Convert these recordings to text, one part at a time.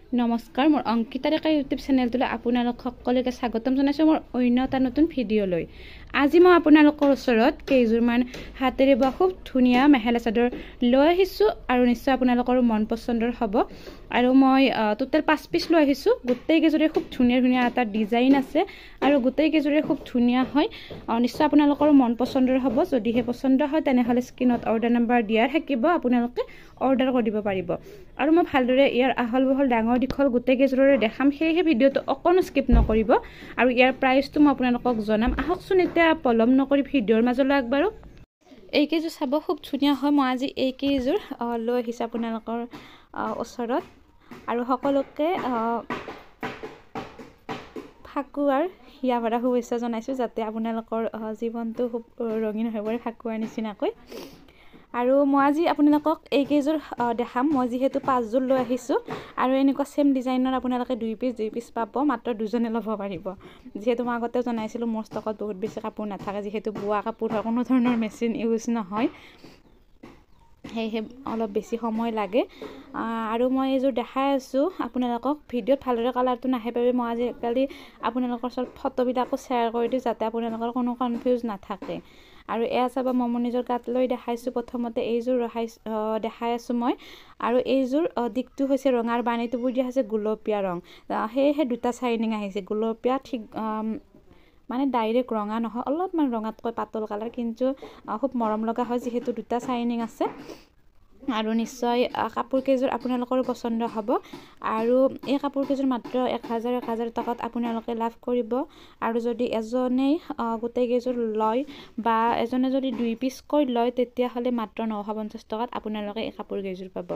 নমস্কাৰ, মোৰ অংকিতা ডেকা ইউটিউব চেনেলটোলৈ আপোনালোক সকলোকে স্বাগতম জনাইছোঁ মোৰ অন্য এটা নতুন ভিডিঅ'লৈ। আজি মই আপোনালোকৰ ওচৰত কেইযোৰমান হাতেৰে বোৱা খুব ধুনীয়া মেখেলা চাদৰ লৈ আহিছোঁ আৰু নিশ্চয় আপোনালোকৰ মন পচন্দৰ হ'ব। আৰু মই টোটেল 5 পিচ লৈ আহিছোঁ। গোটেইকেইযোৰে খুব ধুনীয়া ধুনীয়া এটা ডিজাইন আছে আৰু গোটেইকেইযোৰে খুব ধুনীয়া হয়। নিশ্চয় আপোনালোকৰ মন পচন্দৰ হ'ব। যদিহে পচন্দ হয় তেনেহ'লে স্ক্ৰীনত অৰ্ডাৰ নম্বৰ দিয়া থাকিব, আপোনালোকে অৰ্ডাৰ কৰিব পাৰিব। আৰু মই ভালদৰে ইয়াৰ আহল বহল ডাঙৰ দীঘল গোটেইকেইযোৰৰে দেখাম, সেয়েহে ভিডিঅ'টো অকণো স্কিপ নকৰিব। আৰু ইয়াৰ প্ৰাইচটো মই আপোনালোকক জনাম। আহকচোন এতিয়া পলম নকৰি ভিডিঅ'ৰ মাজলৈ আগবাঢ়ো। এইকেইযোৰ চাব, খুব ধুনীয়া হয়। মই আজি এইকেইযোৰ লৈ আহিছোঁ আপোনালোকৰ ওচৰত আৰু সকলোকে ফাকুৱাৰ হিয়া ভৰা শুভেচ্ছা জনাইছোঁ, যাতে আপোনালোকৰ জীৱনটো খুব ৰঙীন হৈ পৰে ফাকুৱাৰ নিচিনাকৈ। আৰু মই আজি আপোনালোকক এইকেইযোৰ দেখাম। মই যিহেতু 5যোৰ লৈ আহিছোঁ আৰু এনেকুৱা ছেম ডিজাইনৰ আপোনালোকে 2 পিচ পাব, মাত্ৰ 2জনে ল'ব পাৰিব। যিহেতু মই আগতে জনাইছিলোঁ মোৰ ষ্টকত বহুত বেছি কাপোৰ নাথাকে, যিহেতু বোৱা কাপোৰ হয়, কোনো ধৰণৰ মেচিন ইউজ নহয়, সেয়েহে অলপ বেছি সময় লাগে। আৰু মই এইযোৰ দেখাই আছোঁ আপোনালোকক। ভিডিঅ'ত ভালদৰে কালাৰটো নাহে বাবে মই আজিকালি আপোনালোকৰ ওচৰত ফটোবিলাকো শ্বেয়াৰ কৰি দিওঁ, যাতে আপোনালোকৰ কোনো কনফিউজ নাথাকে। আৰু এয়া চাব, মই নিজৰ গাত লৈ দেখাইছোঁ। প্ৰথমতে এইযোৰ দেখাই আছোঁ মই। আৰু এইযোৰ দিশটো হৈছে ৰঙাৰ বাণীটো বুই দিয়া হৈছে গুলপীয়া ৰং, সেয়েহে 2টা শ্বাইনিং আহিছে। গুলপীয়া ঠিক মানে ডাইৰেক্ট ৰঙা নহয়, অলপমান ৰঙাতকৈ পাতল কালাৰ, কিন্তু খুব মৰম লগা হয় যিহেতু 2টা শ্বাইনিং আছে। আৰু নিশ্চয় কাপোৰকেইযোৰ আপোনালোকৰো পচন্দ হ'ব। আৰু এই কাপোৰকেইযোৰ মাত্ৰ 1000 টকাত আপোনালোকে লাভ কৰিব। আৰু যদি এজনেই গোটেইকেইযোৰ লয় বা এজনে যদি 2 পিচকৈ লয়, তেতিয়াহ'লে মাত্ৰ 950 টকাত আপোনালোকে এই কাপোৰকেইযোৰ পাব।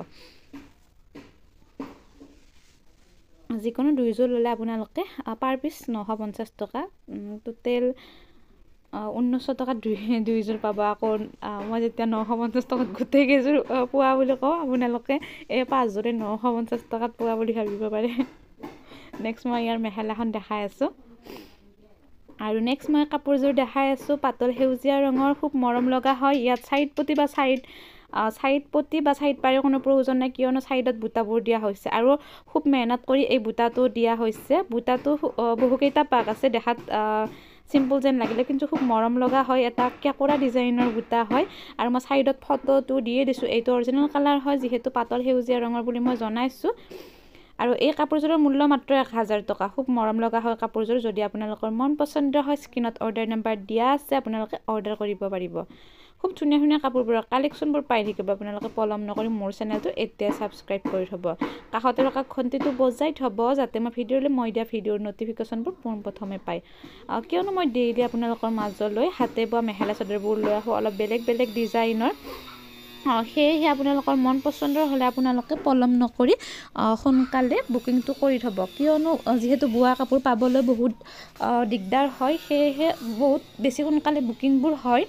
যিকোনো 2যোৰ ল'লে আপোনালোকে পাৰ পিচ 950 টকা, টোটেল 1900 টকাত 2যোৰ পাব। আকৌ মই যেতিয়া 950 টকাত গোটেইকেইযোৰ পোৱা বুলি কওঁ, আপোনালোকে এই 5যোৰে 950 টকাত পোৱা বুলি ভাবিব পাৰে। নেক্সট মই ইয়াৰ মেখেলাখন দেখাই আছোঁ। আৰু নেক্সট মই কাপোৰযোৰ দেখাই আছোঁ পাতল সেউজীয়া ৰঙৰ, খুব মৰম লগা হয়। ইয়াত ছাইড পটি বা ছাইড পাৰৰ কোনো প্ৰয়োজন নাই, কিয়নো ছাইডত বুটাবোৰ দিয়া হৈছে আৰু খুব মেহনত কৰি এই বুটাটো দিয়া হৈছে। বুটাটো বহুকেইটা পাক আছে, দেখাত চিম্পল যেন লাগিলে কিন্তু খুব মৰম লগা হয়। এটা কেঁকোৰা ডিজাইনৰ বুটা হয়। আৰু মই ছাইডত ফটোটো দিয়ে দিছোঁ। এইটো অৰিজিনেল কালাৰ হয়, যিহেতু পাতল সেউজীয়া ৰঙৰ বুলি মই জনাইছোঁ। আৰু এই কাপোৰযোৰৰ মূল্য মাত্ৰ 1000 টকা। খুব মৰম লগা হয় কাপোৰযোৰ। যদি আপোনালোকৰ মন পচন্দ হয়, স্ক্ৰীনত অৰ্ডাৰ নম্বৰ দিয়া আছে, আপোনালোকে অৰ্ডাৰ কৰিব পাৰিব। খুব ধুনীয়া ধুনীয়া কাপোৰবোৰৰ কালেকশ্যনবোৰ পাই থাকিব। আপোনালোকে পলম নকৰি মোৰ চেনেলটো এতিয়া ছাবস্ক্ৰাইব কৰি থ'ব, কাষতে থকা ঘণ্টিটো বজাই থ'ব, যাতে মই দিয়া ভিডিঅ'ৰ ন'টিফিকেশ্যনবোৰ পোনপ্ৰথমে পায়। কিয়নো মই ডেইলি আপোনালোকৰ মাজলৈ হাতে বোৱা মেখেলা চাদৰবোৰ লৈ আহোঁ, অলপ বেলেগ বেলেগ ডিজাইনৰ। সেয়েহে আপোনালোকৰ মন পচন্দৰ হ'লে আপোনালোকে পলম নকৰি সোনকালে বুকিংটো কৰি থ'ব, কিয়নো যিহেতু বোৱা কাপোৰ পাবলৈ বহুত দিগদাৰ হয়, সেয়েহে বহুত বেছি সোনকালে বুকিংবোৰ হয়।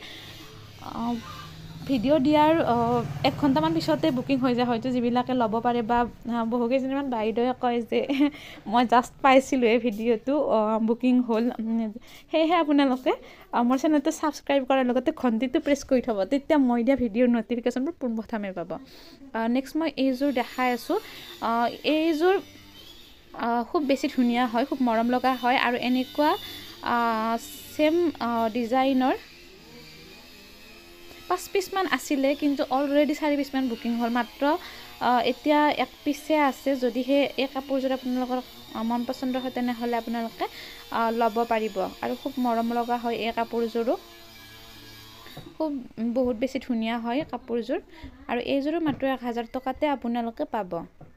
ভিডিঅ' দিয়াৰ 1 ঘণ্টামান পিছতে বুকিং হৈ যায় হয়তো, যিবিলাকে ল'ব পাৰে। বা বহুকেইজনীমান বাইদেৱে কয় যে মই জাষ্ট পাইছিলোঁ এই ভিডিঅ'টো বুকিং হ'ল। সেয়েহে আপোনালোকে মোৰ চেনেলটো ছাবস্ক্ৰাইব কৰাৰ লগতে ঘণ্টিটো প্ৰেছ কৰি থ'ব, তেতিয়া মই দিয়া ভিডিঅ'ৰ ন'টিফিকেশ্যনবোৰ পোনপ্ৰথমে পাব। নেক্সট মই এইযোৰ দেখাই আছোঁ। এইযোৰ খুব বেছি ধুনীয়া হয়, খুব মৰম লগা হয়। আৰু এনেকুৱা ছেম ডিজাইনৰ 5 পিচমান আছিলে, কিন্তু অলৰেডি 4 পিচমান বুকিং হ'ল। মাত্ৰ এতিয়া 1 পিচে আছে। যদিহে এই কাপোৰযোৰ আপোনালোকৰ মন পচন্দ হয়, তেনেহ'লে আপোনালোকে ল'ব পাৰিব। আৰু খুব মৰম লগা হয় এই কাপোৰযোৰো, খুব বহুত বেছি ধুনীয়া হয় কাপোৰযোৰ। আৰু এইযোৰো মাত্ৰ 1000 টকাতে আপোনালোকে পাব।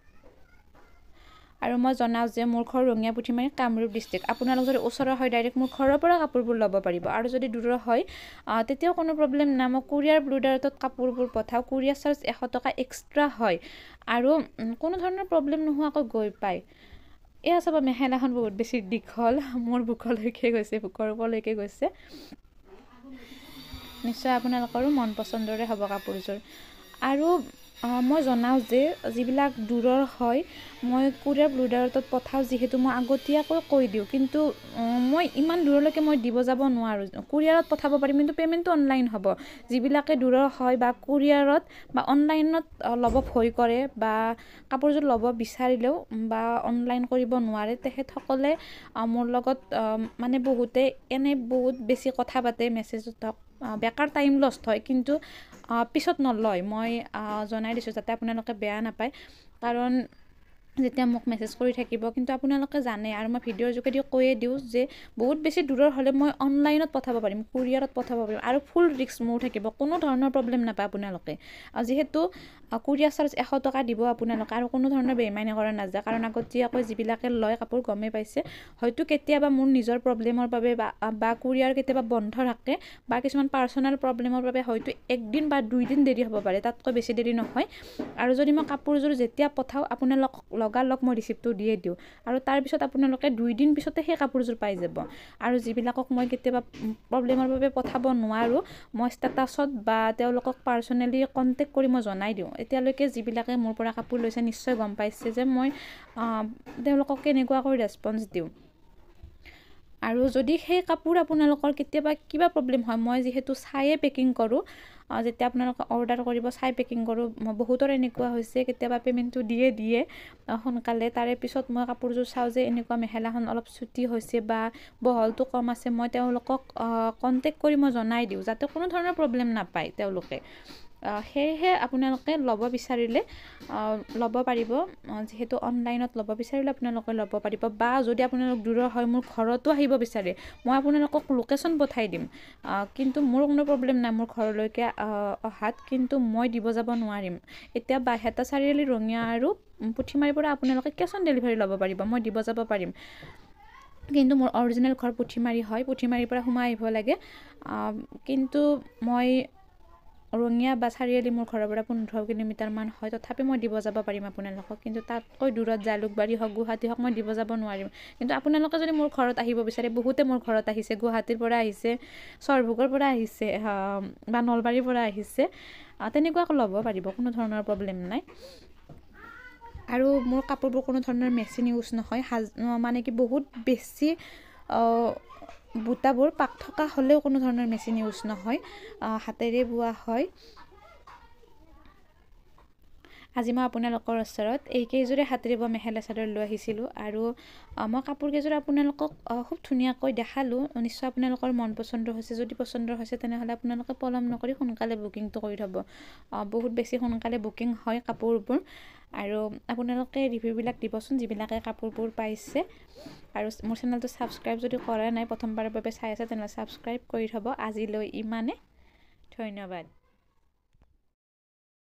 আৰু মই জনাওঁ যে মোৰ ঘৰ ৰঙিয়া পুথিমাৰী, কামৰূপ ডিষ্ট্ৰিক্ট। আপোনালোক যদি ওচৰৰ হয়, ডাইৰেক্ট মোৰ ঘৰৰ পৰা কাপোৰবোৰ ল'ব পাৰিব। আৰু যদি দূৰৰ হয়, তেতিয়াও কোনো প্ৰব্লেম নাই, মই কুৰিয়াৰ ব্লুডাৰতত কাপোৰবোৰ পঠাওঁ। কুৰিয়াৰ চাৰ্জ 100 টকা এক্সট্ৰা হয় আৰু কোনো ধৰণৰ প্ৰব্লেম নোহোৱাকৈ গৈ পায়। এয়া চাব, মেখেলাখন বহুত বেছি দীঘল, মোৰ বুকলৈকে গৈছে, বুকৰ ওপৰলৈকে গৈছে। নিশ্চয় আপোনালোকৰো মন পচন্দৰে হ'ব কাপোৰযোৰ। আৰু মই জনাওঁ যে যিবিলাক দূৰৰ হয় মই কুৰিয়াৰ ব্লুডাৰত পঠাওঁ, যিহেতু মই আগতীয়াকৈ কৈ দিওঁ, কিন্তু মই ইমান দূৰলৈকে মই দিব যাব নোৱাৰোঁ। কুৰিয়াৰত পঠাব পাৰিম, কিন্তু পে'মেণ্টটো অনলাইন হ'ব। যিবিলাকে দূৰৰ হয় বা কুৰিয়াৰত বা অনলাইনত ল'ব ভয় কৰে বা কাপোৰযোৰ ল'ব বিচাৰিলেও বা অনলাইন কৰিব নোৱাৰে, তেখেতসকলে মোৰ লগত মানে বহুতে বহুত বেছি কথা পাতে মেছেজত হওক, বেকাৰ টাইম লষ্ট হয়, কিন্তু পিছত নলয়। মই জনাই দিছোঁ যাতে আপোনালোকে বেয়া নাপায়, কাৰণ যেতিয়া মোক মেছেজ কৰি থাকিব, কিন্তু আপোনালোকে জানে আৰু মই ভিডিঅ'ৰ যোগেদি কৈয়ে দিওঁ যে বহুত বেছি দূৰৰ হ'লে মই অনলাইনত পঠাব পাৰিম, কুৰিয়াৰত পঠাব পাৰিম, আৰু ফুল ৰিস্ক মোৰ থাকিব, কোনো ধৰণৰ প্ৰব্লেম নাপায় আপোনালোকে। যিহেতু কুৰিয়াৰ চাৰ্জ 100 টকা দিব আপোনালোকে, আৰু কোনো ধৰণৰ বেইমানি কৰা নাযায়, কাৰণ আগতীয়াকৈ যিবিলাকে লয় কাপোৰ গমেই পাইছে। হয়তো কেতিয়াবা মোৰ নিজৰ প্ৰব্লেমৰ বাবে বা কুৰিয়াৰ কেতিয়াবা বন্ধ থাকে বা কিছুমান পাৰ্চনেল প্ৰব্লেমৰ বাবে হয়তো 1 দিন বা 2 দিন দেৰি হ'ব পাৰে, তাতকৈ বেছি দেৰি নহয়। আৰু যদি মই কাপোৰযোৰ যেতিয়া পঠাওঁ আপোনালোকক লগালগ মই ৰিচিপ্টটো দিয়ে দিওঁ, আৰু তাৰপিছত আপোনালোকে 2 দিন পিছতে সেই কাপোৰযোৰ পাই যাব। আৰু যিবিলাকক মই কেতিয়াবা প্ৰব্লেমৰ বাবে পঠাব নোৱাৰোঁ, মই ষ্টেটাছত বা তেওঁলোকক পাৰ্চনেলি কণ্টেক্ট কৰি মই জনাই দিওঁ। এতিয়ালৈকে যিবিলাকে মোৰ পৰা কাপোৰ লৈছে নিশ্চয় গম পাইছে যে মই তেওঁলোকক কেনেকুৱাকৈ ৰেচপঞ্চ দিওঁ। আৰু যদি সেই কাপোৰ আপোনালোকৰ কেতিয়াবা কিবা প্ৰব্লেম হয়, মই যিহেতু চায়ে পেকিং কৰোঁ, যেতিয়া আপোনালোকে অৰ্ডাৰ কৰিব চাই পেকিং কৰোঁ, বহুতৰ এনেকুৱা হৈছে কেতিয়াবা পে'মেণ্টটো দিয়ে সোনকালে, তাৰে পিছত মই কাপোৰযোৰ চাওঁ যে এনেকুৱা মেখেলাখন অলপ চুটি হৈছে বা বহলটো কম আছে, মই তেওঁলোকক কণ্টেক্ট কৰি মই জনাই দিওঁ, যাতে কোনো ধৰণৰ প্ৰব্লেম নাপায় তেওঁলোকে। সেয়েহে আপোনালোকে ল'ব বিচাৰিলে ল'ব পাৰিব, যিহেতু অনলাইনত ল'ব বিচাৰিলে আপোনালোকে ল'ব পাৰিব, বা যদি আপোনালোক দূৰৰ হয় মোৰ ঘৰতো আহিব বিচাৰে, মই আপোনালোকক লোকেশ্যন পঠাই দিম, কিন্তু মোৰ কোনো প্ৰব্লেম নাই মোৰ ঘৰলৈকে অহাত, কিন্তু মই দিব যাব নোৱাৰিম। এতিয়া বাইহাটা চাৰিআলি, ৰঙিয়া আৰু পুঠিমাৰীৰ পৰা আপোনালোকে কেছ অন ডেলিভাৰী ল'ব পাৰিব, মই দিব যাব পাৰিম, কিন্তু মোৰ অৰিজিনেল ঘৰ পুঠিমাৰী হয়, পুঠিমাৰীৰ পৰা সোমাই আহিব লাগে। কিন্তু মই ৰঙিয়া বা চাৰিআলি মোৰ ঘৰৰ পৰা 15 কিলোমিটাৰমান হয়, তথাপি মই দিব যাব পাৰিম আপোনালোকক, কিন্তু তাতকৈ দূৰত জালুকবাৰী হওক, গুৱাহাটী হওক, মই দিব যাব নোৱাৰিম। কিন্তু আপোনালোকে যদি মোৰ ঘৰত আহিব বিচাৰে, বহুতে মোৰ ঘৰত আহিছে, গুৱাহাটীৰ পৰা আহিছে, চৰভোগৰ পৰা আহিছে বা নলবাৰীৰ পৰা আহিছে, তেনেকুৱাকৈ ল'ব পাৰিব, কোনো ধৰণৰ প্ৰব্লেম নাই। আৰু মোৰ কাপোৰবোৰ কোনো ধৰণৰ মেচিন ইউজ নহয়, মানে কি বহুত বেছি বুটাবোৰ পাক থকা হ'লেও কোনো ধৰণৰ মেচিন ইউজ নহয়, হাতেৰে বোৱা হয়। আজি মই আপোনালোকৰ ওচৰত এইকেইযোৰে হাতেৰে বোৱা মেখেলা চাদৰ লৈ আহিছিলোঁ, আৰু মই কাপোৰকেইযোৰ আপোনালোকক খুব ধুনীয়াকৈ দেখালোঁ। নিশ্চয় আপোনালোকৰ মন পচন্দ হৈছে, যদি পচন্দ হৈছে তেনেহ'লে আপোনালোকে পলম নকৰি সোনকালে বুকিংটো কৰি থ'ব। বহুত বেছি সোনকালে বুকিং হয় কাপোৰবোৰ, আৰু আপোনালোকে ৰিভিউবিলাক দিবচোন যিবিলাকে কাপোৰবোৰ পাইছে। আৰু মোৰ চেনেলটো ছাবস্ক্ৰাইব যদি কৰা নাই, প্ৰথমবাৰৰ বাবে চাই আছে, তেনেহ'লে ছাবস্ক্ৰাইব কৰি থ'ব। আজিলৈ ইমানে, ধন্যবাদ।